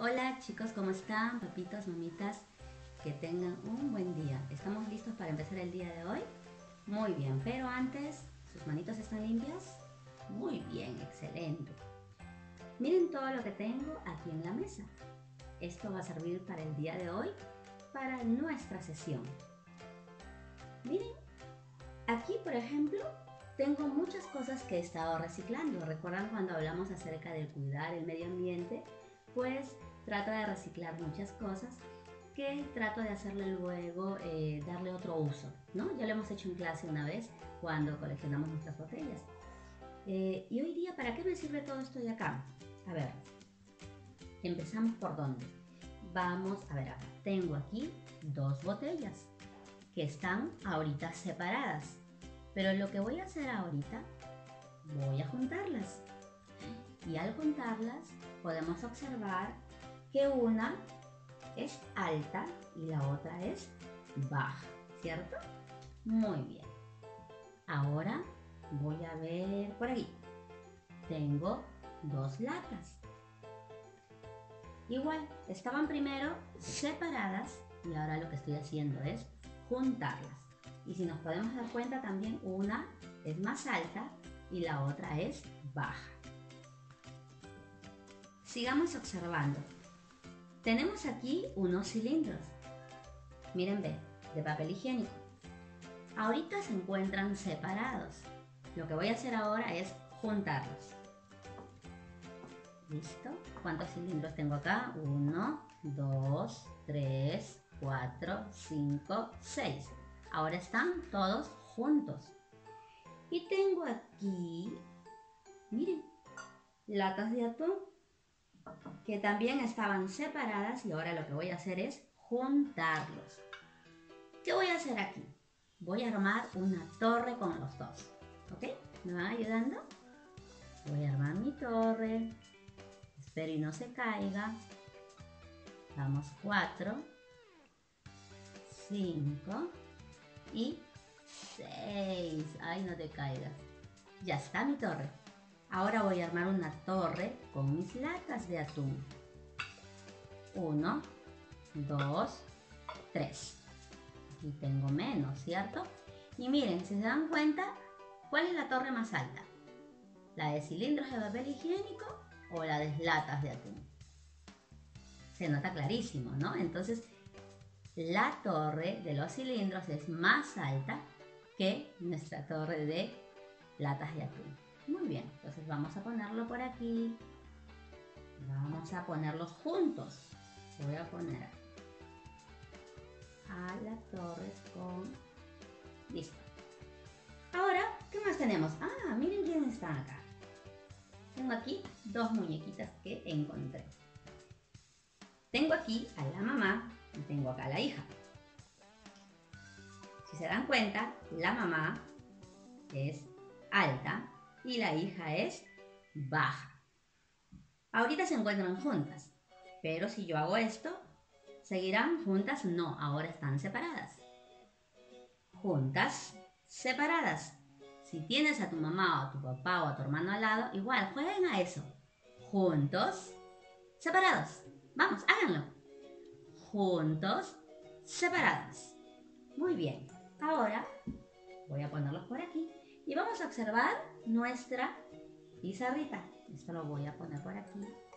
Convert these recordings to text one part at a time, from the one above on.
Hola chicos, ¿cómo están? Papitos, mamitas, que tengan un buen día. ¿Estamos listos para empezar el día de hoy? Muy bien, pero antes, ¿sus manitos están limpias? Muy bien, excelente. Miren todo lo que tengo aquí en la mesa. Esto va a servir para el día de hoy, para nuestra sesión. Miren, aquí por ejemplo, tengo muchas cosas que he estado reciclando. ¿Recuerdan cuando hablamos acerca de cuidar el medio ambiente? Pues trato de reciclar muchas cosas que trato de hacerle luego, darle otro uso, ¿no? Ya lo hemos hecho en clase una vez cuando coleccionamos nuestras botellas. Y hoy día, ¿para qué me sirve todo esto de acá? A ver, empezamos por dónde. Vamos a ver acá. Tengo aquí dos botellas que están ahorita separadas. Pero lo que voy a hacer ahorita, voy a juntarlas. Y al juntarlas, podemos observar que una es alta y la otra es baja, ¿cierto? Muy bien. Ahora voy a ver por aquí. Tengo dos latas. Igual, estaban primero separadas y ahora lo que estoy haciendo es juntarlas. Y si nos podemos dar cuenta también una es más alta y la otra es baja. Sigamos observando. Tenemos aquí unos cilindros. Miren, ve, de papel higiénico. Ahorita se encuentran separados. Lo que voy a hacer ahora es juntarlos. ¿Listo? ¿Cuántos cilindros tengo acá? 1, 2, 3, 4, 5, 6. Ahora están todos juntos. Y tengo aquí, miren, latas de atún que también estaban separadas y ahora lo que voy a hacer es juntarlos. ¿Qué voy a hacer aquí? Voy a armar una torre con los dos. ¿Ok? ¿Me van ayudando? Voy a armar mi torre. Espero y no se caiga. Vamos 4, 5 y 6. Ay, no te caigas. Ya está mi torre. Ahora voy a armar una torre con mis latas de atún. 1, 2, 3. Aquí tengo menos, ¿cierto? Y miren, si se dan cuenta, ¿cuál es la torre más alta? ¿La de cilindros de papel higiénico o la de latas de atún? Se nota clarísimo, ¿no? Entonces, la torre de los cilindros es más alta que nuestra torre de latas de atún. Muy bien, entonces vamos a ponerlo por aquí. Vamos a ponerlos juntos. Voy a poner a la torre con... Listo. Ahora, ¿qué más tenemos? Ah, miren quiénes están acá. Tengo aquí dos muñequitas que encontré. Tengo aquí a la mamá y tengo acá a la hija. Si se dan cuenta, la mamá es alta y la hija es baja. Ahorita se encuentran juntas, pero si yo hago esto, ¿seguirán juntas? No, ahora están separadas. Juntas, separadas. Si tienes a tu mamá o a tu papá o a tu hermano al lado, igual, jueguen a eso. Juntos, separados. Vamos, háganlo. Juntos, separados. Muy bien. Ahora voy a ponerlos por aquí y vamos a observar nuestra pizarrita. Esto lo voy a poner por aquí.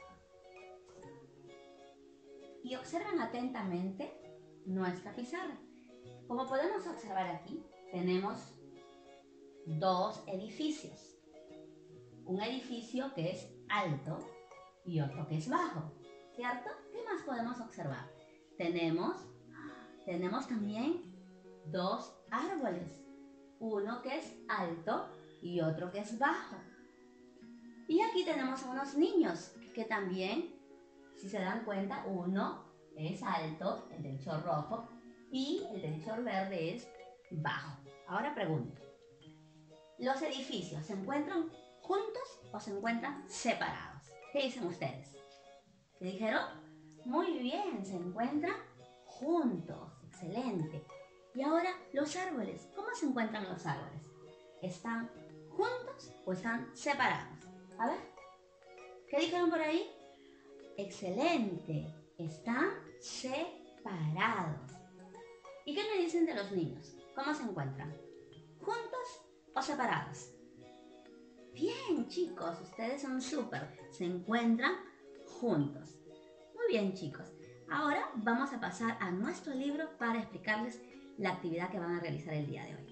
Y observen atentamente nuestra pizarra. Como podemos observar aquí, tenemos dos edificios. Un edificio que es alto y otro que es bajo, ¿cierto? ¿Qué más podemos observar? Tenemos también dos árboles. Uno que es alto y otro que es bajo. Y aquí tenemos a unos niños que también, si se dan cuenta, uno es alto, el del short rojo, y el del short verde es bajo. Ahora pregunto, ¿los edificios se encuentran juntos o se encuentran separados? ¿Qué dicen ustedes? ¿Qué dijeron? Muy bien, se encuentran juntos. Excelente. Y ahora, los árboles. ¿Cómo se encuentran los árboles? ¿Están juntos o están separados? A ver, ¿qué dijeron por ahí? Excelente. Están separados. ¿Y qué me dicen de los niños? ¿Cómo se encuentran? ¿Juntos o separados? Bien, chicos, ustedes son súper. Se encuentran juntos. Muy bien, chicos. Ahora vamos a pasar a nuestro libro para explicarles la actividad que van a realizar el día de hoy.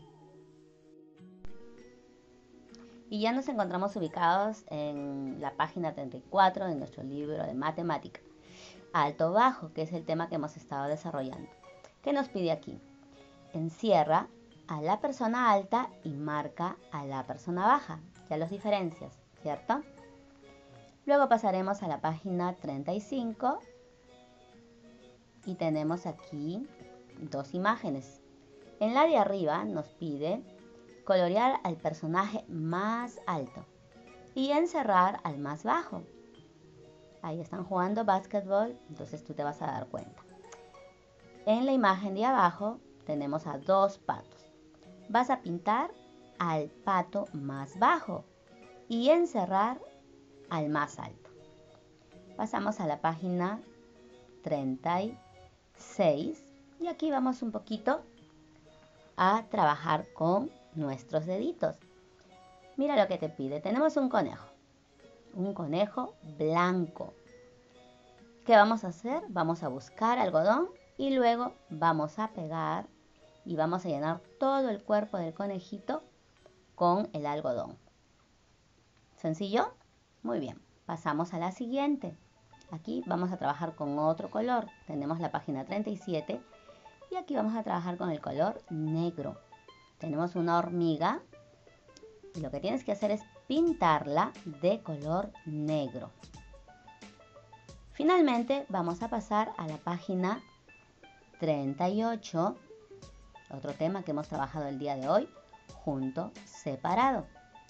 Y ya nos encontramos ubicados en la página 34 de nuestro libro de matemática. Alto-bajo, que es el tema que hemos estado desarrollando. ¿Qué nos pide aquí? Encierra a la persona alta y marca a la persona baja. Ya los diferencias, ¿cierto? Luego pasaremos a la página 35 y tenemos aquí dos imágenes. En la de arriba nos pide colorear al personaje más alto y encerrar al más bajo. Ahí están jugando básquetbol, entonces tú te vas a dar cuenta. En la imagen de abajo tenemos a dos patos. Vas a pintar al pato más bajo y encerrar al más alto. Pasamos a la página 36 y aquí vamos un poquito a trabajar con nuestros deditos. Mira lo que te pide. Tenemos un conejo blanco. ¿Qué vamos a hacer? Vamos a buscar algodón y luego vamos a pegar y vamos a llenar todo el cuerpo del conejito con el algodón. ¿Sencillo? Muy bien. Pasamos a la siguiente. Aquí vamos a trabajar con otro color. Tenemos la página 37 y aquí vamos a trabajar con el color negro. Tenemos una hormiga y lo que tienes que hacer es pintarla de color negro. Finalmente vamos a pasar a la página 38, otro tema que hemos trabajado el día de hoy, junto, separado.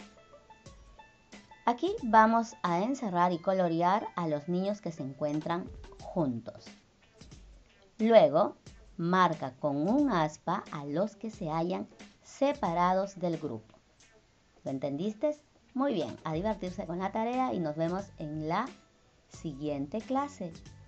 Aquí vamos a encerrar y colorear a los niños que se encuentran juntos. Luego, marca con un aspa a los que se hayan separados del grupo. ¿Lo entendiste? Muy bien, a divertirse con la tarea y nos vemos en la siguiente clase.